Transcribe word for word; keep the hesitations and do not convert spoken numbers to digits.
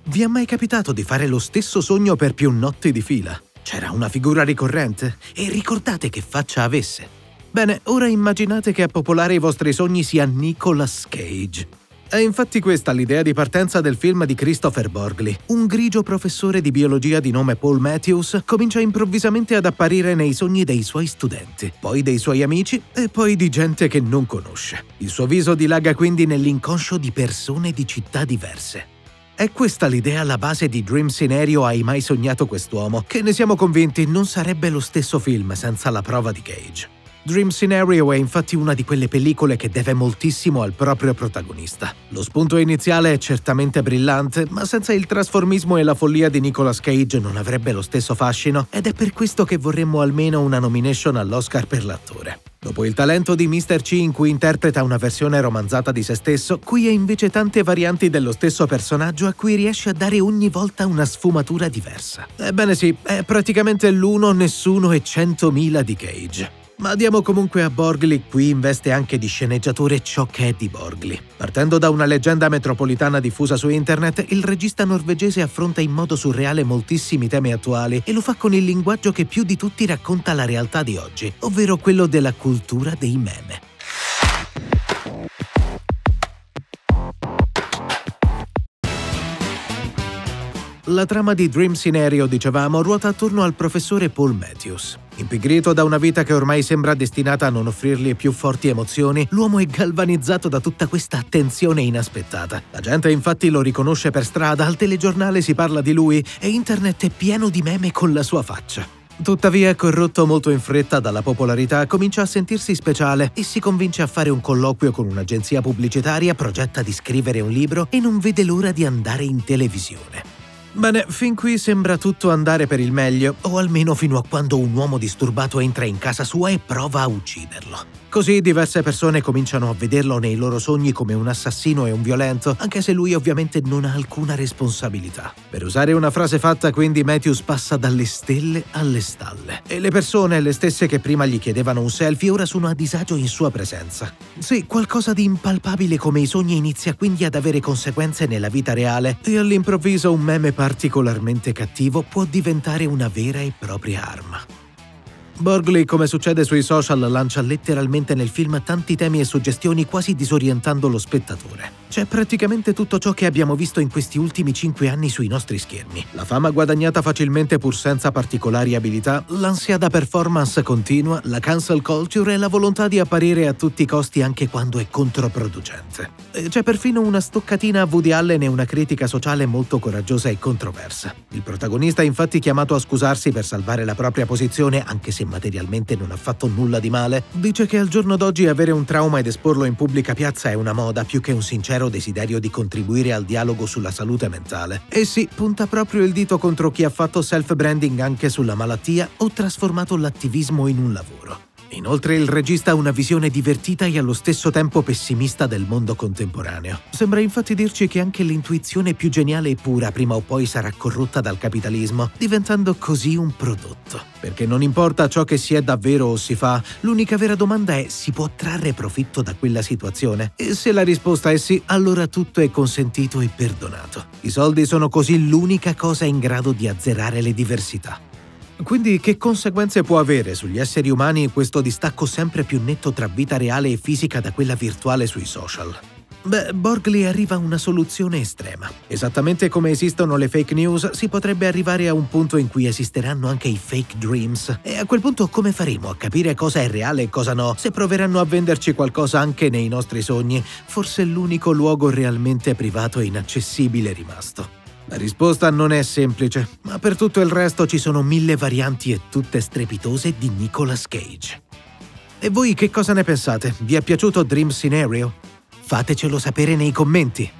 Vi è mai capitato di fare lo stesso sogno per più notti di fila? C'era una figura ricorrente? E ricordate che faccia avesse? Bene, ora immaginate che a popolare i vostri sogni sia Nicolas Cage. È infatti questa l'idea di partenza del film di Christopher Borgli. Un grigio professore di biologia di nome Paul Matthews comincia improvvisamente ad apparire nei sogni dei suoi studenti, poi dei suoi amici e poi di gente che non conosce. Il suo viso dilaga quindi nell'inconscio di persone di città diverse. È questa l'idea alla base di Dream Scenario Hai mai sognato quest'uomo, che ne siamo convinti non sarebbe lo stesso film senza la prova di Cage. Dream Scenario è infatti una di quelle pellicole che deve moltissimo al proprio protagonista. Lo spunto iniziale è certamente brillante, ma senza il trasformismo e la follia di Nicolas Cage non avrebbe lo stesso fascino, ed è per questo che vorremmo almeno una nomination all'Oscar per l'attore. Dopo il talento di mister C in cui interpreta una versione romanzata di se stesso, qui ha invece tante varianti dello stesso personaggio a cui riesce a dare ogni volta una sfumatura diversa. Ebbene sì, è praticamente l'uno, nessuno e centomila di Cage. Ma diamo comunque a Borgli, qui investe anche di sceneggiatore ciò che è di Borgli. Partendo da una leggenda metropolitana diffusa su internet, il regista norvegese affronta in modo surreale moltissimi temi attuali e lo fa con il linguaggio che più di tutti racconta la realtà di oggi, ovvero quello della cultura dei meme. La trama di Dream Scenario, dicevamo, ruota attorno al professore Paul Matthews. Impigrito da una vita che ormai sembra destinata a non offrirgli più forti emozioni, l'uomo è galvanizzato da tutta questa attenzione inaspettata. La gente infatti lo riconosce per strada, al telegiornale si parla di lui e internet è pieno di meme con la sua faccia. Tuttavia, corrotto molto in fretta dalla popolarità, comincia a sentirsi speciale e si convince a fare un colloquio con un'agenzia pubblicitaria, progetta di scrivere un libro e non vede l'ora di andare in televisione. Bene, fin qui sembra tutto andare per il meglio, o almeno fino a quando un uomo disturbato entra in casa sua e prova a ucciderlo. Così diverse persone cominciano a vederlo nei loro sogni come un assassino e un violento, anche se lui ovviamente non ha alcuna responsabilità. Per usare una frase fatta, quindi, Matthews passa dalle stelle alle stalle. E le persone, le stesse che prima gli chiedevano un selfie, ora sono a disagio in sua presenza. Sì, qualcosa di impalpabile come i sogni inizia quindi ad avere conseguenze nella vita reale e all'improvviso un meme particolarmente cattivo può diventare una vera e propria arma. Borgli, come succede sui social, lancia letteralmente nel film tanti temi e suggestioni quasi disorientando lo spettatore. C'è praticamente tutto ciò che abbiamo visto in questi ultimi cinque anni sui nostri schermi. La fama guadagnata facilmente pur senza particolari abilità, l'ansia da performance continua, la cancel culture e la volontà di apparire a tutti i costi anche quando è controproducente. E c'è perfino una stoccatina a Woody Allen e una critica sociale molto coraggiosa e controversa. Il protagonista è infatti chiamato a scusarsi per salvare la propria posizione, anche se materialmente non ha fatto nulla di male. Dice che al giorno d'oggi avere un trauma ed esporlo in pubblica piazza è una moda più che un sincero desiderio di contribuire al dialogo sulla salute mentale. E sì, punta proprio il dito contro chi ha fatto self-branding anche sulla malattia o trasformato l'attivismo in un lavoro. Inoltre il regista ha una visione divertita e allo stesso tempo pessimista del mondo contemporaneo. Sembra infatti dirci che anche l'intuizione più geniale e pura prima o poi sarà corrotta dal capitalismo, diventando così un prodotto. Perché non importa ciò che si è davvero o si fa, l'unica vera domanda è: si può trarre profitto da quella situazione? E se la risposta è sì, allora tutto è consentito e perdonato. I soldi sono così l'unica cosa in grado di azzerare le diversità. Quindi che conseguenze può avere sugli esseri umani questo distacco sempre più netto tra vita reale e fisica da quella virtuale sui social? Beh, Borgli arriva a una soluzione estrema. Esattamente come esistono le fake news, si potrebbe arrivare a un punto in cui esisteranno anche i fake dreams. E a quel punto come faremo a capire cosa è reale e cosa no, se proveranno a venderci qualcosa anche nei nostri sogni, forse l'unico luogo realmente privato e inaccessibile rimasto? La risposta non è semplice, ma per tutto il resto ci sono mille varianti e tutte strepitose di Nicolas Cage. E voi che cosa ne pensate? Vi è piaciuto Dream Scenario? Fatecelo sapere nei commenti!